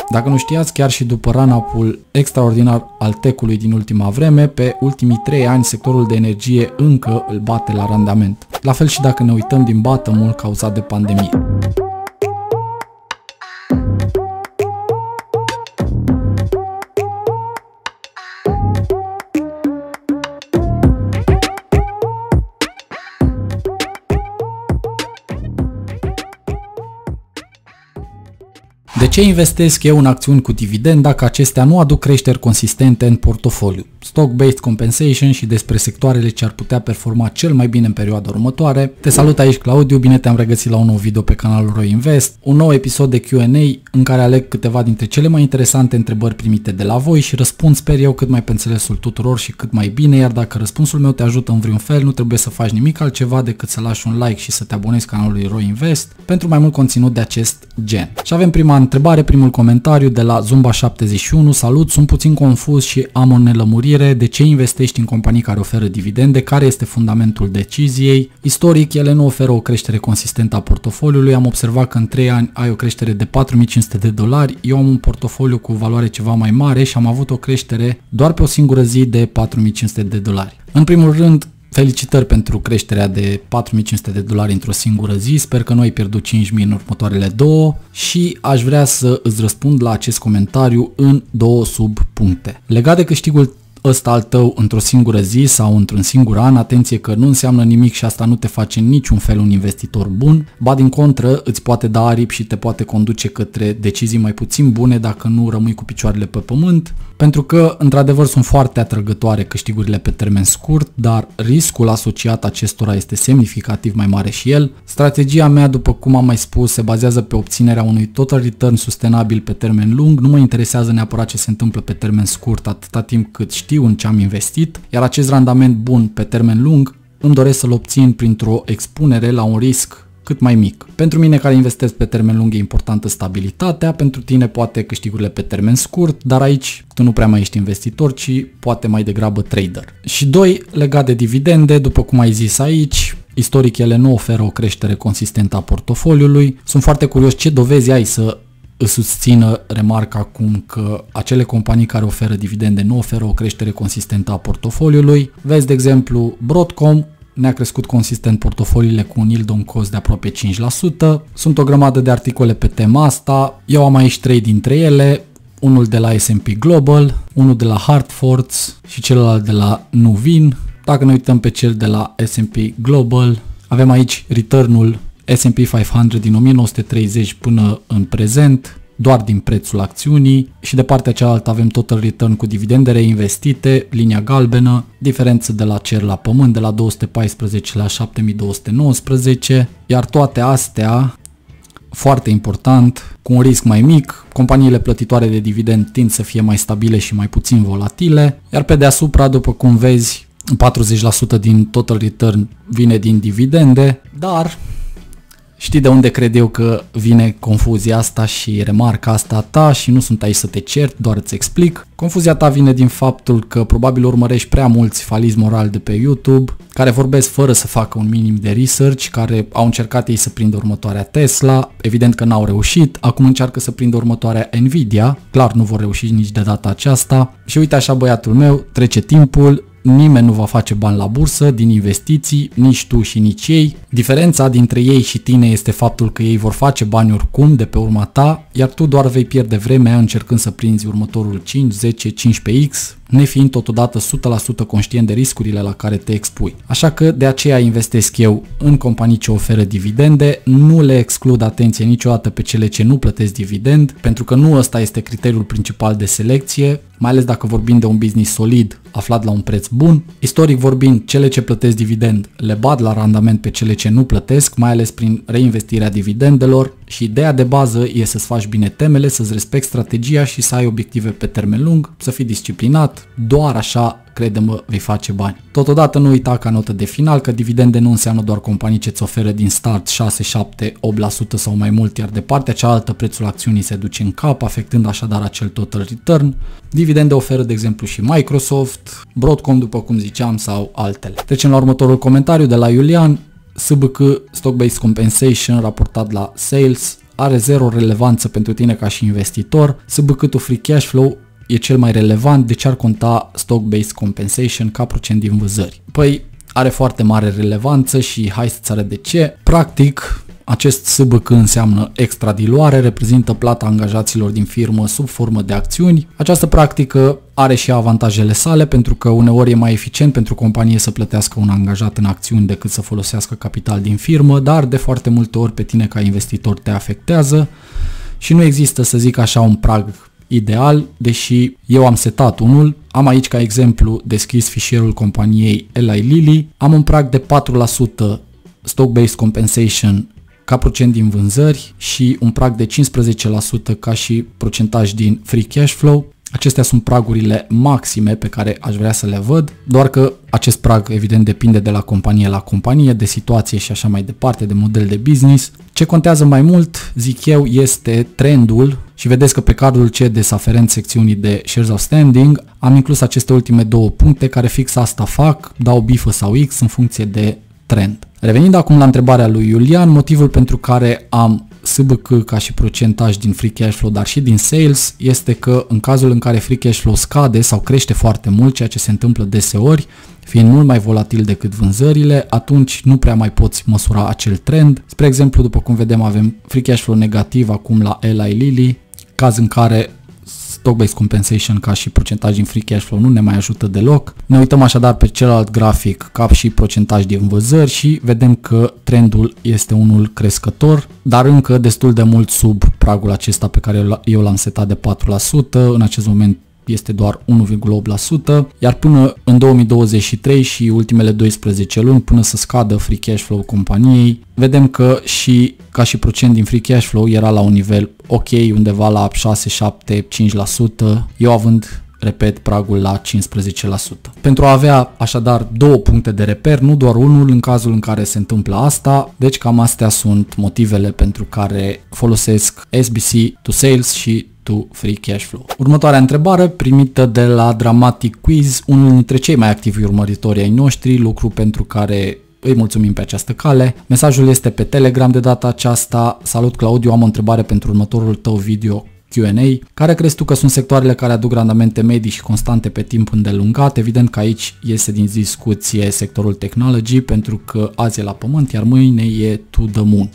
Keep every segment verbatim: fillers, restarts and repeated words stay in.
Dacă nu știați, chiar și după run-up-ul extraordinar al tech-ului din ultima vreme, pe ultimii trei ani sectorul de energie încă îl bate la randament. La fel și dacă ne uităm din bottom-ul cauzat de pandemie. De ce investesc eu în acțiuni cu dividend dacă acestea nu aduc creșteri consistente în portofoliu? Stock-based compensation și despre sectoarele ce ar putea performa cel mai bine în perioada următoare. Te salut aici, Claudiu, bine te-am regăsit la un nou video pe canalul RoInvest, un nou episod de Q and A în care aleg câteva dintre cele mai interesante întrebări primite de la voi și răspund, sper eu, cât mai pe înțelesul tuturor și cât mai bine, iar dacă răspunsul meu te ajută în vreun fel, nu trebuie să faci nimic altceva decât să lași un like și să te abonezi canalului RoInvest pentru mai mult conținut de acest gen. Și avem prima întrebare, primul comentariu de la Zumba șaptezeci și unu. Salut, sunt puțin confuz și am o nelămurire. De ce investești în companii care oferă dividende? Care este fundamentul deciziei? Istoric, ele nu oferă o creștere consistentă a portofoliului. Am observat că în trei ani ai o creștere de patru mii cinci sute de dolari. Eu am un portofoliu cu valoare ceva mai mare și am avut o creștere doar pe o singură zi de patru mii cinci sute de dolari. În primul rând, felicitări pentru creșterea de patru mii cinci sute de dolari într-o singură zi, sper că nu ai pierdut cinci mii în următoarele două și aș vrea să îți răspund la acest comentariu în două subpuncte. Legat de câștigul ăsta al tău într-o singură zi sau într-un singur an, atenție că nu înseamnă nimic și asta nu te face în niciun fel un investitor bun, ba din contră îți poate da aripi și te poate conduce către decizii mai puțin bune dacă nu rămâi cu picioarele pe pământ, pentru că într-adevăr sunt foarte atrăgătoare câștigurile pe termen scurt, dar riscul asociat acestora este semnificativ mai mare și el. Strategia mea, după cum am mai spus, se bazează pe obținerea unui total return sustenabil pe termen lung, nu mă interesează neapărat ce se întâmplă pe termen scurt atâta timp cât știu în ce am investit, iar acest randament bun pe termen lung îmi doresc să-l obțin printr-o expunere la un risc cât mai mic. Pentru mine care investesc pe termen lung e importantă stabilitatea, pentru tine poate câștigurile pe termen scurt, dar aici tu nu prea mai ești investitor, ci poate mai degrabă trader. Și doi, legat de dividende, după cum ai zis aici, istoric ele nu oferă o creștere consistentă a portofoliului. Sunt foarte curios ce dovezi ai să îți susțină remarca acum că acele companii care oferă dividende nu oferă o creștere consistentă a portofoliului. Vezi, de exemplu, Broadcom ne-a crescut consistent portofoliile cu un yield on cost de aproape cinci la sută. Sunt o grămadă de articole pe tema asta. Eu am aici trei dintre ele, unul de la S and P Global, unul de la Hartford și celălalt de la Nuveen. Dacă ne uităm pe cel de la S and P Global, avem aici return-ul S and P cinci sute din o mie nouă sute treizeci până în prezent, doar din prețul acțiunii, și de partea cealaltă avem total return cu dividende reinvestite, linia galbenă, diferență de la cer la pământ, de la două sute paisprezece la șapte mii două sute nouăsprezece, iar toate astea, foarte important, cu un risc mai mic. Companiile plătitoare de dividend tind să fie mai stabile și mai puțin volatile, iar pe deasupra, după cum vezi, patruzeci la sută din total return vine din dividende, dar știi de unde cred eu că vine confuzia asta și remarca asta a ta și nu sunt aici să te cert, doar îți explic. Confuzia ta vine din faptul că probabil urmărești prea mulți faliți moral de pe YouTube care vorbesc fără să facă un minim de research, care au încercat ei să prindă următoarea Tesla, evident că n-au reușit, acum încearcă să prindă următoarea Nvidia, clar nu vor reuși nici de data aceasta și uite așa, băiatul meu, trece timpul, nimeni nu va face bani la bursă din investiții, nici tu și nici ei. Diferența dintre ei și tine este faptul că ei vor face bani oricum de pe urma ta, iar tu doar vei pierde vremea încercând să prinzi următorul cinci, zece, cincisprezece x, nefiind totodată o sută la sută conștient de riscurile la care te expui. Așa că de aceea investesc eu în companii ce oferă dividende, nu le exclud, atenție, niciodată pe cele ce nu plătesc dividend, pentru că nu ăsta este criteriul principal de selecție, mai ales dacă vorbim de un business solid aflat la un preț bun. Istoric vorbind, cele ce plătesc dividend le bat la randament pe cele ce nu plătesc, mai ales prin reinvestirea dividendelor, și ideea de bază e să-ți faci bine temele, să-ți respecti strategia și să ai obiective pe termen lung, să fii disciplinat, doar așa, crede-mă, vei face bani. Totodată nu uita ca notă de final că dividende nu înseamnă doar companii ce îți oferă din start șase, șapte, opt la sută sau mai mult, iar de partea cealaltă prețul acțiunii se duce în cap, afectând așadar acel total return. Dividende oferă, de exemplu, și Microsoft, Broadcom, după cum ziceam, sau altele. Trecem la următorul comentariu de la Iulian. S B C, Stock Based Compensation, raportat la Sales, are zero relevanță pentru tine ca și investitor, S B C-ul free cash flow e cel mai relevant, de ce ar conta stock-based compensation ca procent din vânzări? Păi are foarte mare relevanță și hai să-ți arăt de ce. Practic, acest S B C înseamnă extradiluare, reprezintă plata angajaților din firmă sub formă de acțiuni. Această practică are și avantajele sale pentru că uneori e mai eficient pentru companie să plătească un angajat în acțiuni decât să folosească capital din firmă, dar de foarte multe ori pe tine ca investitor te afectează și nu există, să zic așa, un prag ideal, deși eu am setat unul. Am aici ca exemplu deschis fișierul companiei Eli Lilly, am un prag de patru la sută stock-based compensation ca procent din vânzări și un prag de cincisprezece la sută ca și procentaj din free cash flow. Acestea sunt pragurile maxime pe care aș vrea să le văd, doar că acest prag evident depinde de la companie la companie, de situație și așa mai departe, de model de business. Ce contează mai mult, zic eu, este trendul și vedeți că pe cardul C des aferent secțiunii de shares outstanding am inclus aceste ultime două puncte care fix asta fac, dau bifă sau X în funcție de trend. Revenind acum la întrebarea lui Iulian, motivul pentru care am S B C ca și procentaj din free cash flow, dar și din sales, este că în cazul în care free cash flow scade sau crește foarte mult, ceea ce se întâmplă deseori, fiind mult mai volatil decât vânzările, atunci nu prea mai poți măsura acel trend. Spre exemplu, după cum vedem, avem free cash flow negativ acum la Eli Lilly, caz în care stock-based compensation ca și procentaj din free cash flow nu ne mai ajută deloc. Ne uităm așadar pe celălalt grafic ca și procentaj din vânzări și vedem că trendul este unul crescător, dar încă destul de mult sub pragul acesta pe care eu l-am setat de patru la sută. În acest moment este doar unu virgulă opt la sută, iar până în două mii douăzeci și trei și ultimele doisprezece luni, până să scadă free cash flow companiei, vedem că și ca și procent din free cash flow era la un nivel ok, undeva la șase, șapte, cinci la sută, eu având, repet, pragul la cincisprezece la sută. Pentru a avea așadar două puncte de reper, nu doar unul în cazul în care se întâmplă asta, deci cam astea sunt motivele pentru care folosesc S B C to sales și to free cash flow. Următoarea întrebare primită de la Dramatic Quiz, unul dintre cei mai activi urmăritori ai noștri, lucru pentru care îi mulțumim pe această cale. Mesajul este pe Telegram de data aceasta. Salut Claudiu, am o întrebare pentru următorul tău video Q and A. Care crezi tu că sunt sectoarele care aduc randamente medii și constante pe timp îndelungat? Evident că aici iese din discuție sectorul technology, pentru că azi e la pământ, iar mâine e to the moon.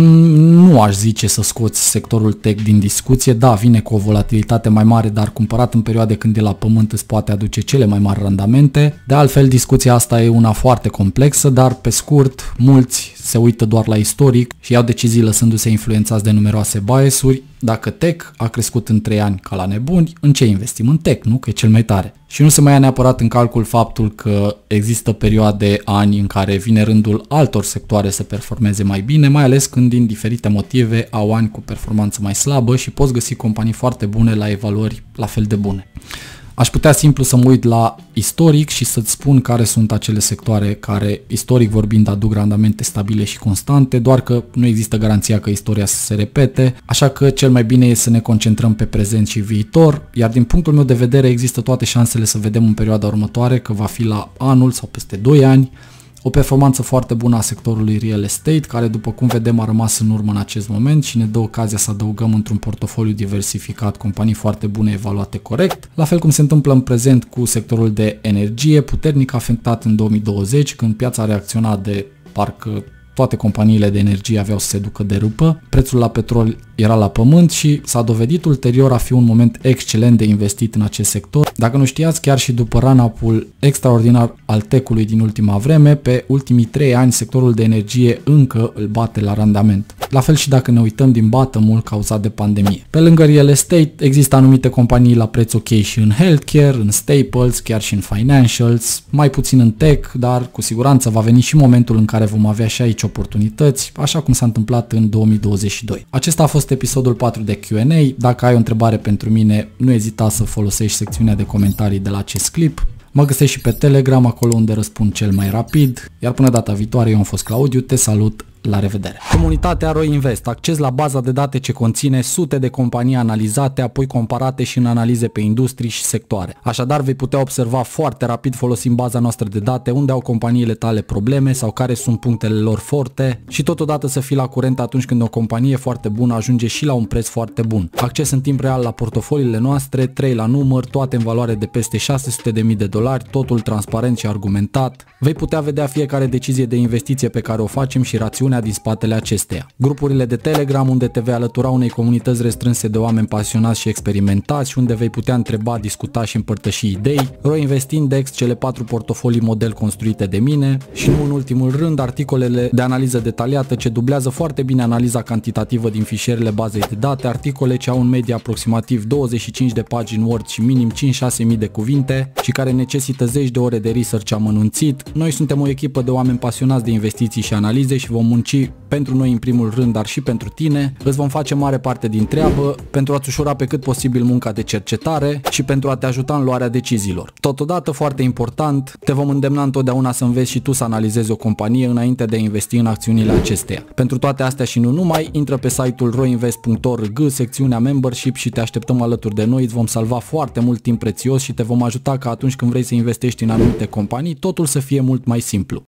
Nu aș zice să scoți sectorul tech din discuție, da, vine cu o volatilitate mai mare, dar cumpărat în perioade când e la pământ îți poate aduce cele mai mari randamente. De altfel, discuția asta e una foarte complexă, dar pe scurt, mulți se uită doar la istoric și iau decizii lăsându-se influențați de numeroase bias-uri. Dacă tech a crescut în trei ani ca la nebuni, în ce investim? În tech, nu? Că e cel mai tare. Și nu se mai ia neapărat în calcul faptul că există perioade, ani în care vine rândul altor sectoare să performeze mai bine, mai ales când din diferite motive au ani cu performanță mai slabă și poți găsi companii foarte bune la evaluări la fel de bune. Aș putea simplu să mă uit la istoric și să-ți spun care sunt acele sectoare care, istoric vorbind, aduc randamente stabile și constante, doar că nu există garanția că istoria să se repete, așa că cel mai bine e să ne concentrăm pe prezent și viitor, iar din punctul meu de vedere există toate șansele să vedem în perioada următoare că va fi la anul sau peste doi ani o performanță foarte bună a sectorului real estate, care după cum vedem a rămas în urmă în acest moment și ne dă ocazia să adăugăm într-un portofoliu diversificat companii foarte bune evaluate corect, la fel cum se întâmplă în prezent cu sectorul de energie, puternic afectat în două mii douăzeci, când piața a reacționat de parcă toate companiile de energie aveau să se ducă de râpă, prețul la petrol era la pământ și s-a dovedit ulterior a fi un moment excelent de investit în acest sector. Dacă nu știați, chiar și după run-up-ul extraordinar al tech-ului din ultima vreme, pe ultimii trei ani sectorul de energie încă îl bate la randament. La fel și dacă ne uităm din bottom-ul cauzat de pandemie. Pe lângă real estate există anumite companii la preț ok și în healthcare, în staples, chiar și în financials, mai puțin în tech, dar cu siguranță va veni și momentul în care vom avea și aici oportunități, așa cum s-a întâmplat în două mii douăzeci și doi. Acesta a fost episodul patru de Q and A. Dacă ai o întrebare pentru mine, nu ezita să folosești secțiunea de comentarii de la acest clip. Mă găsești și pe Telegram, acolo unde răspund cel mai rapid. Iar până data viitoare, eu am fost Claudiu, te salut, La revedere! Comunitatea RoInvest, acces la baza de date ce conține sute de companii analizate, apoi comparate și în analize pe industrii și sectoare. Așadar vei putea observa foarte rapid folosind baza noastră de date unde au companiile tale probleme sau care sunt punctele lor forte și totodată să fii la curent atunci când o companie foarte bună ajunge și la un preț foarte bun. Acces în timp real la portofoliile noastre, trei la număr, toate în valoare de peste șase sute de mii de dolari, totul transparent și argumentat. Vei putea vedea fiecare decizie de investiție pe care o facem și rațiunea din spatele acesteia. Grupurile de Telegram unde te vei alătura unei comunități restrânse de oameni pasionați și experimentați și unde vei putea întreba, discuta și împărtăși idei. RoInvest Index, cele patru portofolii model construite de mine și nu în ultimul rând articolele de analiză detaliată ce dublează foarte bine analiza cantitativă din fișierele bazei de date, articole ce au în medie aproximativ douăzeci și cinci de pagini Word și minim cinci șase mii de cuvinte și care necesită zeci de ore de research amănunțit. Noi suntem o echipă de oameni pasionați de investiții și analize și vom munci pentru noi în primul rând, dar și pentru tine. Îți vom face mare parte din treabă pentru a-ți ușura pe cât posibil munca de cercetare și pentru a te ajuta în luarea deciziilor. Totodată, foarte important, te vom îndemna întotdeauna să înveți și tu să analizezi o companie înainte de a investi în acțiunile acesteia. Pentru toate astea și nu numai, intră pe site-ul roinvest punct org, secțiunea Membership și te așteptăm alături de noi, îți vom salva foarte mult timp prețios și te vom ajuta ca atunci când vrei să investești în anumite companii, totul să fie mult mai simplu.